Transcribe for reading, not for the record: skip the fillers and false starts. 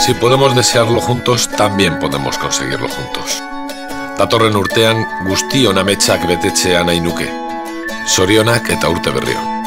Si podemos desearlo juntos, también podemos conseguirlo juntos. Datorren urtean guztion ametsak betetzea nahi nuke. Zorionak eta urte berri on.